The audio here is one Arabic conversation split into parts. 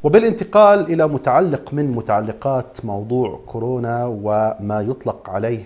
وبالانتقال إلى متعلق من متعلقات موضوع كورونا وما يطلق عليه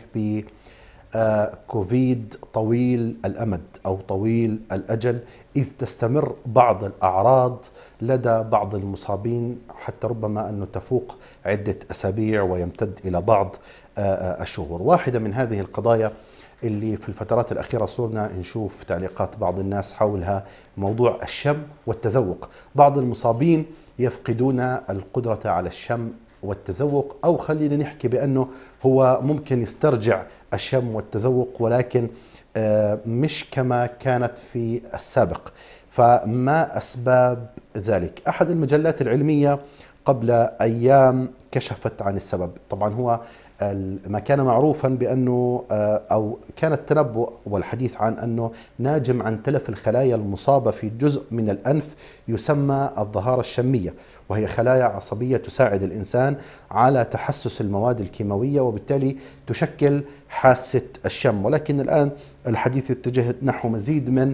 بكوفيد طويل الأمد أو طويل الأجل، إذ تستمر بعض الأعراض لدى بعض المصابين حتى ربما أنه تفوق عدة أسابيع ويمتد إلى بعض الشهور. واحدة من هذه القضايا اللي في الفترات الأخيرة صرنا نشوف تعليقات بعض الناس حولها موضوع الشم والتذوق. بعض المصابين يفقدون القدرة على الشم والتذوق، أو خلينا نحكي بأنه هو ممكن يسترجع الشم والتذوق ولكن مش كما كانت في السابق. فما أسباب ذلك؟ أحد المجلات العلمية قبل أيام كشفت عن السبب. طبعا هو ما كان معروفا بأنه أو كان التنبؤ والحديث عن أنه ناجم عن تلف الخلايا المصابة في جزء من الأنف يسمى الظهارة الشمية، وهي خلايا عصبية تساعد الإنسان على تحسس المواد الكيماوية وبالتالي تشكل حاسة الشم. ولكن الآن الحديث يتجه نحو مزيد من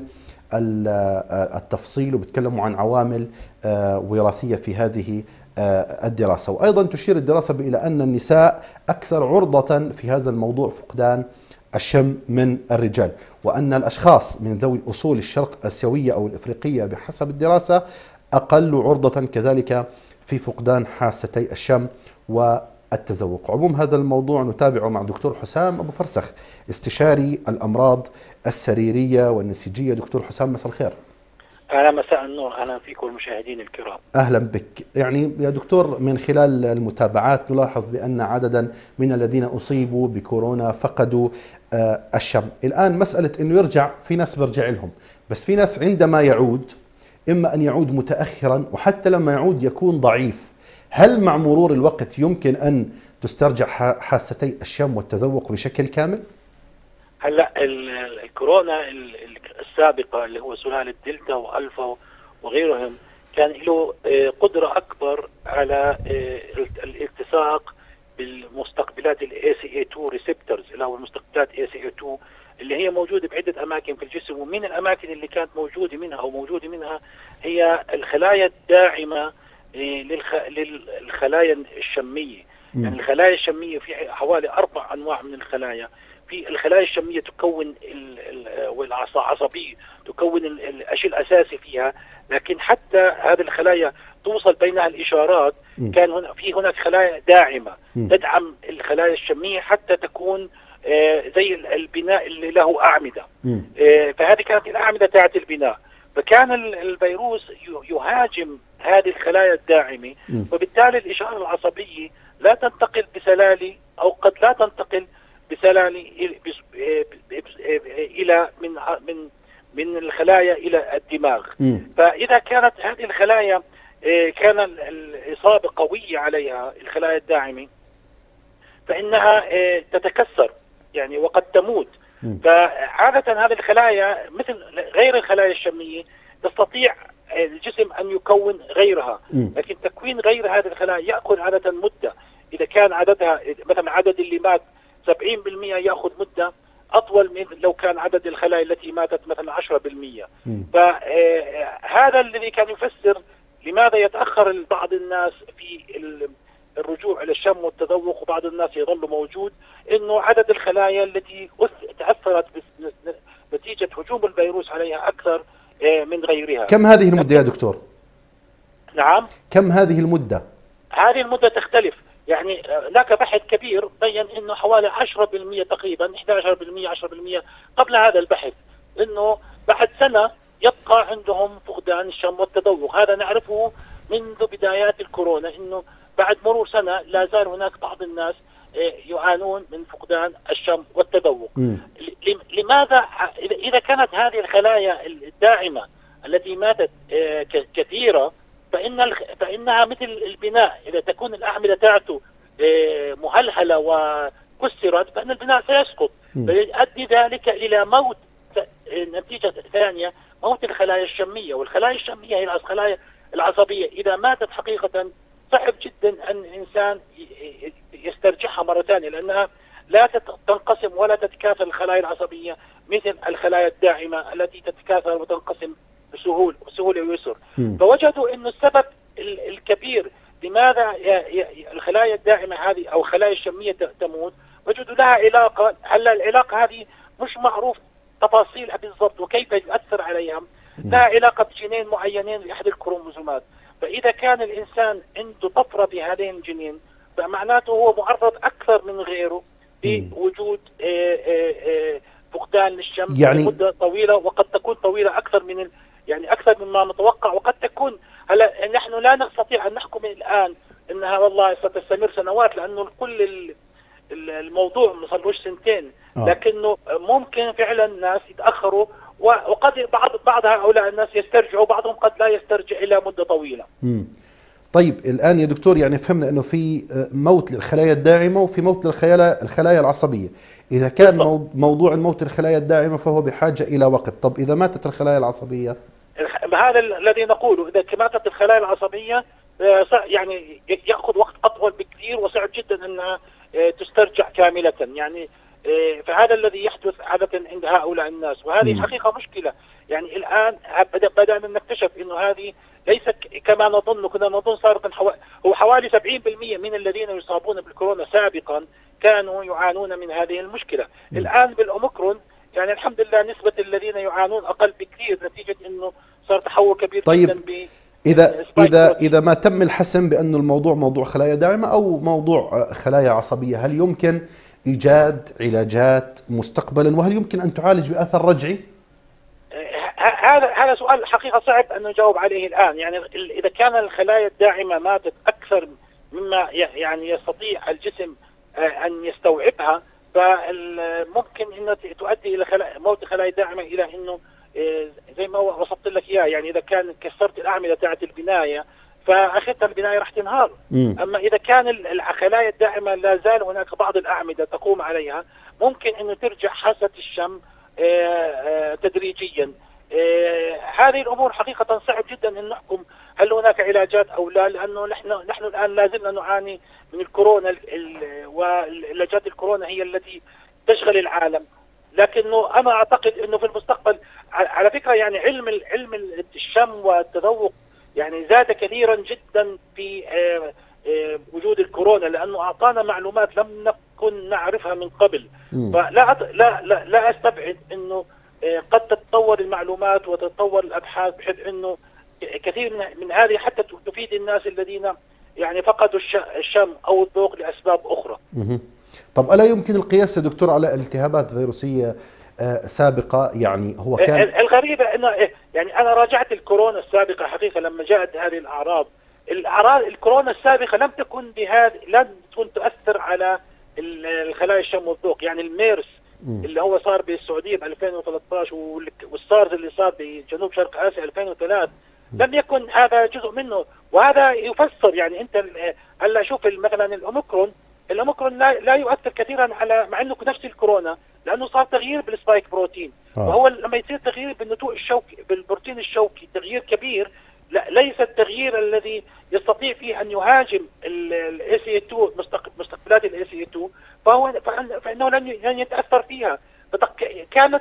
التفصيل، وبتكلموا عن عوامل وراثية في هذه الدراسة. وأيضا تشير الدراسة إلى أن النساء أكثر عرضة في هذا الموضوع فقدان الشم من الرجال، وأن الأشخاص من ذوي الأصول الشرق آسيوية أو الإفريقية بحسب الدراسة أقل عرضة كذلك في فقدان حاستي الشم والتذوق. عموم هذا الموضوع نتابعه مع دكتور حسام أبو فرسخ، استشاري الأمراض السريرية والنسيجية. دكتور حسام، مساء الخير. أهلا، مساء النور. أهلا فيكم المشاهدين الكرام. أهلا بك. يعني يا دكتور، من خلال المتابعات نلاحظ بأن عددا من الذين أصيبوا بكورونا فقدوا الشم. الآن مسألة أنه يرجع، في ناس برجع لهم، بس في ناس عندما يعود إما أن يعود متأخرا، وحتى لما يعود يكون ضعيف. هل مع مرور الوقت يمكن أن تسترجع حاستي الشم والتذوق بشكل كامل؟ هلا الكورونا السابقة اللي هو سلالة دلتا وألفا وغيرهم كان له قدرة أكبر على الالتصاق بالمستقبلات ACE2 ريسبتورز، اللي هو المستقبلات ACE2 اللي هي موجودة بعدة أماكن في الجسم. ومن الأماكن اللي كانت موجودة منها هي الخلايا الداعمة للخلايا الشمية. يعني الخلايا الشمية في حوالي 4 أنواع من الخلايا. في الخلايا الشمية تكون والعصبية تكون الشيء الأساسي فيها، لكن حتى هذه الخلايا توصل بينها الإشارات. كان هناك خلايا داعمة تدعم الخلايا الشمية حتى تكون زي البناء اللي له أعمدة. فهذه كانت الأعمدة تاعت البناء. فكان الفيروس يهاجم هذه الخلايا الداعمة، وبالتالي الإشارة العصبية لا تنتقل بسلالي، أو قد لا تنتقل بسلالي إلى من الخلايا إلى الدماغ. فإذا كانت هذه الخلايا كان الإصابة قوية عليها الخلايا الداعمة، فإنها تتكسر يعني وقد تموت. فعادة هذه الخلايا مثل غير الخلايا الشمية تستطيع الجسم أن يكون غيرها، لكن تكوين غير هذه الخلايا يأخذ عادة مدة. إذا كان عددها مثلا عدد اللي مات 70% يأخذ مدة أطول من لو كان عدد الخلايا التي ماتت مثلا 10%. فهذا الذي كان يفسر لماذا يتأخر بعض الناس في الرجوع إلى الشم والتذوق وبعض الناس يظل موجود، إنه عدد الخلايا التي تأثرت نتيجة هجوم الفيروس عليها أكثر من غيرها. كم هذه المدة يا دكتور؟ نعم، كم هذه المدة؟ هذه المدة تختلف. يعني هناك بحث كبير بين انه حوالي 10% تقريبا 11% 10% قبل هذا البحث، انه بعد سنة يبقى عندهم فقدان الشم والتذوق. هذا نعرفه منذ بدايات الكورونا، انه بعد مرور سنة لا زال هناك بعض الناس يعانون من فقدان الشم والتذوق. لماذا؟ إذا كانت هذه الخلايا الداعمة التي ماتت كثيرة، فإنها مثل البناء، إذا تكون الأعمدة تاعته مهلهلة وكسرت فإن البناء سيسقط، فيؤدي ذلك إلى موت. نتيجة ثانية موت الخلايا الشمية، والخلايا الشمية هي الخلايا العصبية. إذا ماتت حقيقة صعب جدا أن الإنسان يسترجعها مرة ثانية، لأنها لا تنقسم ولا تتكاثر الخلايا العصبية مثل الخلايا الداعمة التي تتكاثر وتنقسم بسهولة ويسر. فوجدوا أن السبب الكبير لماذا الخلايا الداعمة هذه أو الخلايا الشمية تموت، وجدوا لها علاقة. هلا العلاقة هذه مش معروف تفاصيلها بالضبط وكيف يؤثر عليها. لها علاقة بجينين معينين لأحد الكروموزومات. فإذا كان الإنسان عنده طفرة بهذين الجينين فمعناته هو معرض أكثر من غيره بوجود فقدان للشم يعني لمدة طويلة، وقد تكون طويلة أكثر من يعني أكثر مما متوقع. وقد تكون هلا نحن لا نستطيع أن نحكم الآن أنها والله ستستمر سنوات، لأنه كل الموضوع ما صارلوش سنتين، لكنه ممكن فعلا الناس يتأخروا، وقد بعض هؤلاء الناس يسترجعوا، بعضهم قد لا يسترجع إلى مدة طويلة. طيب الآن يا دكتور يعني فهمنا أنه في موت للخلايا الداعمة وفي موت للخلايا العصبية. إذا كان موضوع الموت للخلايا الداعمة فهو بحاجة إلى وقت. طب إذا ماتت الخلايا العصبية؟ هذا الذي نقوله، إذا ماتت الخلايا العصبية يعني يأخذ وقت أطول بكثير وصعب جدا أنها تسترجع كاملة يعني. فهذا الذي يحدث عادة عند هؤلاء الناس، وهذه حقيقة مشكلة. يعني الآن بدأنا نكتشف أنه هذه ليس كما نظن. كنا نظن سابقا هو حوالي 70% من الذين يصابون بالكورونا سابقا كانوا يعانون من هذه المشكلة. الآن بالأوميكرون يعني الحمد لله نسبة الذين يعانون أقل بكثير نتيجة أنه صار تحول كبير جدا. إذا ما تم الحسم بأنه الموضوع موضوع خلايا داعمة أو موضوع خلايا عصبية، هل يمكن إيجاد علاجات مستقبلا؟ وهل يمكن أن تعالج بأثر رجعي؟ هذا سؤال حقيقة صعب أن نجاوب عليه الآن. يعني إذا كان الخلايا الداعمة ماتت أكثر مما يعني يستطيع الجسم أن يستوعبها، فممكن أن تؤدي إلى موت الخلايا الداعمة إلى أنه زي ما وصفت لك إياه. يعني إذا كان كسرت الأعمدة تاعت البناية فأخذتها البناية راح تنهار. أما إذا كان الخلايا الداعمة لا زال هناك بعض الأعمدة تقوم عليها، ممكن أنه ترجع حاسة الشم تدريجيا. هذه الأمور حقيقة صعب جدا أن نحكم هل هناك علاجات أو لا، لأنه نحن الآن لازلنا نعاني من الكورونا، والعلاجات الكورونا هي التي تشغل العالم. لكنه أنا أعتقد أنه في المستقبل على فكرة يعني علم الشم والتذوق يعني زاد كثيرا جدا في وجود الكورونا، لأنه أعطانا معلومات لم نكن نعرفها من قبل. فلا أستبعد أنه قد تتطور المعلومات وتتطور الأبحاث بحيث أنه كثير من هذه حتى تفيد الناس الذين يعني فقدوا الشم أو الذوق لأسباب أخرى. طب ألا يمكن القياس يا دكتور على التهابات فيروسية سابقة؟ يعني هو كان الغريبة أنه يعني أنا راجعت الكورونا السابقة حقيقة لما جاءت هذه الأعراض الكورونا السابقة لم تكن تؤثر على الخلايا الشم والذوق. يعني الميرس اللي هو صار بالسعودية ب 2013 والسارز اللي صار بجنوب شرق آسيا 2003 لم يكن هذا جزء منه. وهذا يفسر يعني أنت هلا شوف مثلا الأوميكرون لا يؤثر كثيرا على مع انه نفس الكورونا، لانه صار تغيير بالسبايك بروتين. وهو لما يصير تغيير بالنتوء الشوكي بالبروتين الشوكي تغيير كبير، ليس التغيير الذي يستطيع فيه ان يهاجم الاي سي 2 مستقبلات الاي سي 2 فانه لن يتاثر فيها. كانت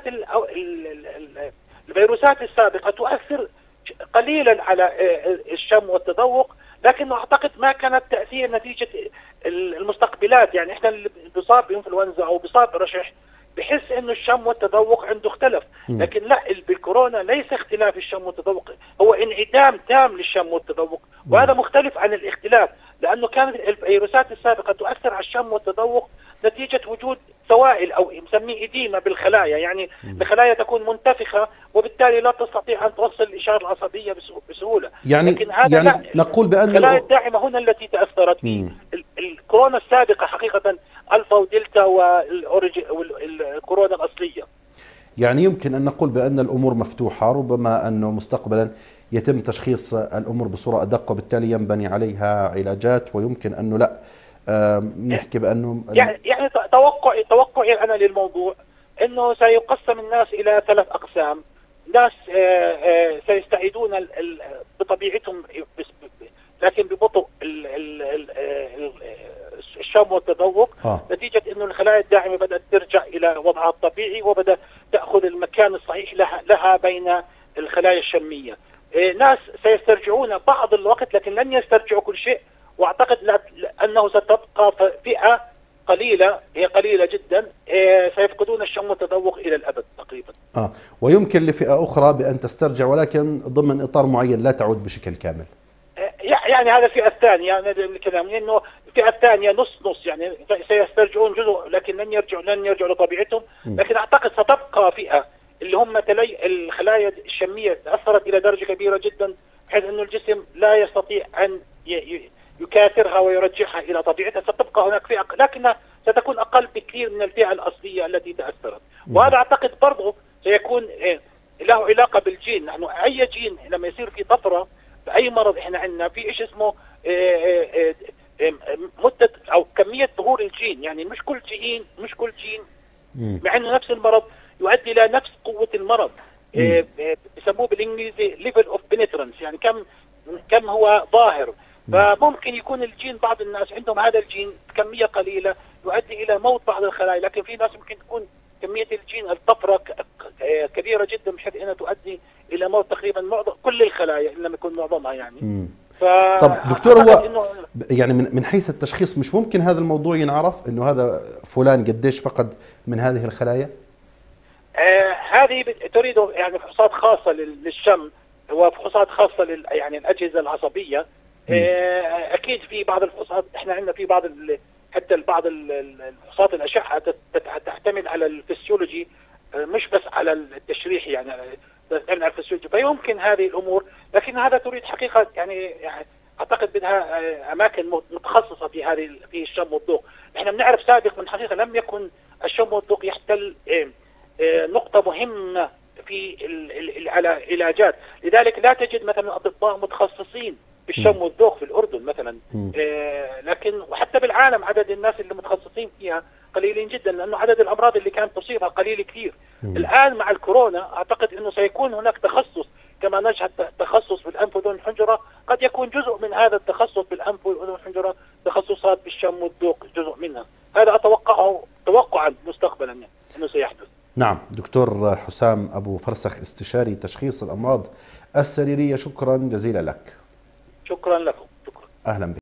الفيروسات السابقه تؤثر قليلا على الشم والتذوق، لكنه اعتقد ما كانت تاثير نتيجه المستقبلات. يعني احنا اللي بيصاب بانفلونزا او بيصاب برشح بحس انه الشم والتذوق عنده اختلف، لكن لا بالكورونا ليس اختلاف الشم والتذوق، هو انعدام تام للشم والتذوق. وهذا مختلف عن الاختلاف، لانه كانت الفيروسات السابقه تؤثر على الشم والتذوق نتيجه وجود سوائل او نسميه اديمه بالخلايا. يعني الخلايا تكون منتفخه وبالتالي لا تستطيع ان توصل الاشاره العصبيه بسهوله. لكن هذا لا، نقول بان الخلايا الداعمه هنا التي تاثرت فيه. الكورونا السابقه حقيقه الفا ودلتا والكورونا الاصليه. يعني يمكن ان نقول بان الامور مفتوحه، ربما انه مستقبلا يتم تشخيص الامور بصوره ادق وبالتالي ينبني عليها علاجات، ويمكن انه لا نحكي بانه يعني توقعي انا للموضوع انه سيقسم الناس الى 3 اقسام. ناس سيستعيدون بطبيعتهم لكن ببطء الشم والتذوق نتيجة انه الخلايا الداعمة بدأت ترجع الى وضعها الطبيعي وبدأت تأخذ المكان الصحيح لها بين الخلايا الشمية. ناس سيسترجعون بعض الوقت لكن لن يسترجعوا كل شيء، واعتقد انه ستبقى فئة قليلة، هي قليلة جدا، سيفقدون الشم والتذوق الى الابد تقريبا. ويمكن لفئة اخرى بان تسترجع ولكن ضمن اطار معين لا تعود بشكل كامل. يعني هذا الفئة الثانية، يعني الكلام انه الفئة الثانية نص نص، يعني سيسترجعون جزء لكن لن يرجعوا لطبيعتهم، لكن اعتقد ستبقى فئة اللي هم الخلايا الشمية تأثرت الى درجة كبيرة جدا بحيث انه الجسم لا يستطيع ان يكاثرها ويرجعها الى طبيعتها. ستبقى هناك فئة لكنها ستكون اقل بكثير من الفئة الاصلية التي تأثرت، وهذا اعتقد برضه سيكون له علاقة بالجين. نحن اي جين لما يصير في طفرة بأي مرض احنا عندنا في شيء اسمه مدة او كمية ظهور الجين، يعني مش كل جين مع انه نفس المرض يؤدي الى نفس قوة المرض. بيسموه بالانجليزي ليفل اوف بنترنس، يعني كم هو ظاهر. فممكن يكون الجين بعض الناس عندهم هذا الجين كمية قليلة يؤدي الى موت بعض الخلايا، لكن في ناس ممكن تكون كمية الجين الطفرة كبيرة جدا بحيث انها تؤدي الى موت تقريبا كل الخلايا ان لم يكن معظمها يعني. طب دكتور، هو يعني من حيث التشخيص مش ممكن هذا الموضوع ينعرف انه هذا فلان قديش فقد من هذه الخلايا؟ هذه تريد يعني فحوصات خاصة للشم وفحوصات خاصة يعني الأجهزة العصبية. أكيد في بعض الفحوصات احنا عندنا في بعض حتى بعض الفحوصات الأشعة تعتمد على الفسيولوجي مش بس على التشريح، يعني تعتمد على الفسيولوجي، فيمكن هذه الأمور، لكن هذا تريد حقيقة يعني أعتقد بدها أماكن متخصصة في الشم والذوق. احنا بنعرف سابق من حقيقة لم يكن الشم والذوق يحتل نقطة مهمة في العلاجات، لذلك لا تجد مثلا أطباء متخصصين بالشم والذوق في الأردن مثلا، لكن وحتى بالعالم عدد الناس اللي متخصصين فيها قليلين جدا، لأنه عدد الأمراض اللي كانت تصيبها قليل كثير. الآن مع الكورونا أعتقد أنه سيكون هناك تخصص كما نجد تخصص بالأنف والأذن والحنجرة، قد يكون جزء من هذا التخصص بالأنف والأذن والحنجرة تخصصات بالشم والذوق جزء منها. هذا أتوقعه توقعا مستقبلا أنه سيحدث. نعم دكتور حسام أبو فرسخ، استشاري تشخيص الأمراض السريرية، شكرا جزيلا لك. شكرا لكم. شكرا. أهلا بك.